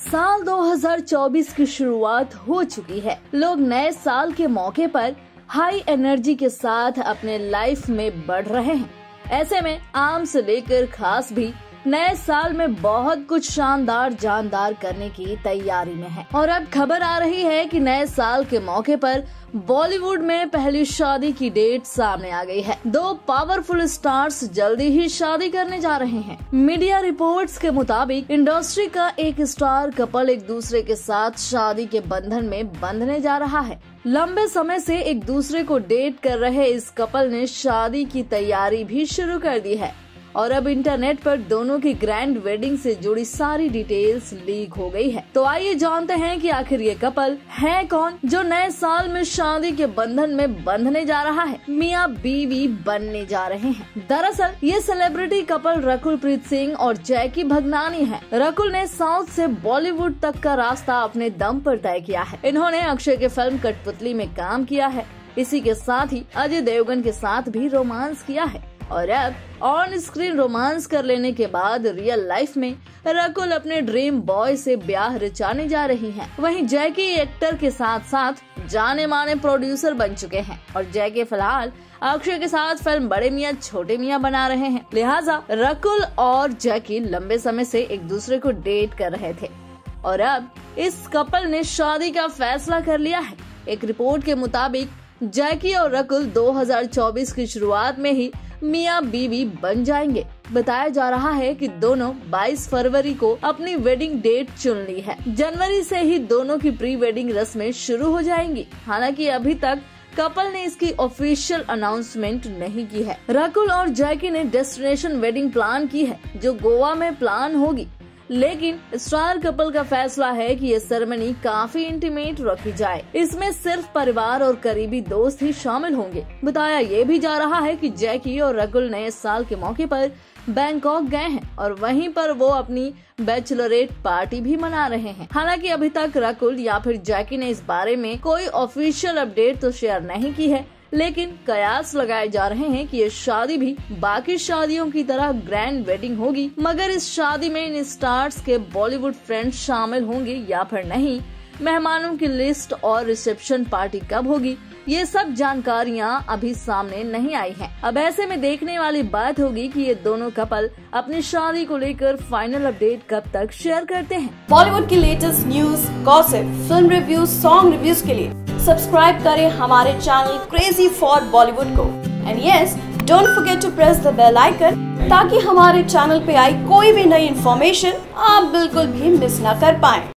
साल 2024 की शुरुआत हो चुकी है। लोग नए साल के मौके पर हाई एनर्जी के साथ अपने लाइफ में बढ़ रहे हैं। ऐसे में आम से लेकर खास भी नए साल में बहुत कुछ शानदार जानदार करने की तैयारी में है। और अब खबर आ रही है कि नए साल के मौके पर बॉलीवुड में पहली शादी की डेट सामने आ गई है। दो पावरफुल स्टार्स जल्दी ही शादी करने जा रहे हैं। मीडिया रिपोर्ट्स के मुताबिक इंडस्ट्री का एक स्टार कपल एक दूसरे के साथ शादी के बंधन में बंधने जा रहा है। लंबे समय से एक दूसरे को डेट कर रहे इस कपल ने शादी की तैयारी भी शुरू कर दी है और अब इंटरनेट पर दोनों की ग्रैंड वेडिंग से जुड़ी सारी डिटेल्स लीक हो गई है। तो आइए जानते हैं कि आखिर ये कपल है कौन जो नए साल में शादी के बंधन में बंधने जा रहा है, मियां बीवी बनने जा रहे हैं। दरअसल ये सेलिब्रिटी कपल रकुल प्रीत सिंह और जैकी भगनानी है। रकुल ने साउथ से बॉलीवुड तक का रास्ता अपने दम पर तय किया है। इन्होंने अक्षय के फिल्म कठपुतली में काम किया है। इसी के साथ ही अजय देवगन के साथ भी रोमांस किया है और अब ऑन स्क्रीन रोमांस कर लेने के बाद रियल लाइफ में रकुल अपने ड्रीम बॉय से ब्याह रचाने जा रही हैं। वहीं जैकी एक्टर के साथ साथ जाने माने प्रोड्यूसर बन चुके हैं और जैकी फिलहाल अक्षय के साथ फिल्म बड़े मियां छोटे मियां बना रहे हैं। लिहाजा रकुल और जैकी लंबे समय से एक दूसरे को डेट कर रहे थे और अब इस कपल ने शादी का फैसला कर लिया है। एक रिपोर्ट के मुताबिक जैकी और रकुल 2024 की शुरुआत में ही मियां बीवी बन जाएंगे। बताया जा रहा है कि दोनों 22 फरवरी को अपनी वेडिंग डेट चुन ली है। जनवरी से ही दोनों की प्री वेडिंग रस्में शुरू हो जाएंगी। हालांकि अभी तक कपल ने इसकी ऑफिशियल अनाउंसमेंट नहीं की है। रकुल और जैकी ने डेस्टिनेशन वेडिंग प्लान की है जो गोवा में प्लान होगी, लेकिन स्टार कपल का फैसला है कि ये सेरेमनी काफी इंटीमेट रखी जाए। इसमें सिर्फ परिवार और करीबी दोस्त ही शामिल होंगे। बताया ये भी जा रहा है कि जैकी और रकुल नए साल के मौके पर बैंकॉक गए हैं और वहीं पर वो अपनी बैचलरेट पार्टी भी मना रहे हैं। हालांकि अभी तक रकुल या फिर जैकी ने इस बारे में कोई ऑफिशियल अपडेट तो शेयर नहीं की है, लेकिन कयास लगाए जा रहे हैं कि ये शादी भी बाकी शादियों की तरह ग्रैंड वेडिंग होगी। मगर इस शादी में इन स्टार्स के बॉलीवुड फ्रेंड्स शामिल होंगे या फिर नहीं, मेहमानों की लिस्ट और रिसेप्शन पार्टी कब होगी, ये सब जानकारियां अभी सामने नहीं आई हैं। अब ऐसे में देखने वाली बात होगी कि ये दोनों कपल अपनी शादी को लेकर फाइनल अपडेट कब तक शेयर करते हैं। बॉलीवुड की latest news, gossip, film reviews, song reviews के लिए सब्सक्राइब करें हमारे चैनल क्रेजी फॉर बॉलीवुड को। And yes, don't forget to press the bell icon ताकि हमारे चैनल पे आई कोई भी नई इन्फॉर्मेशन आप बिल्कुल भी मिस ना कर पाएं।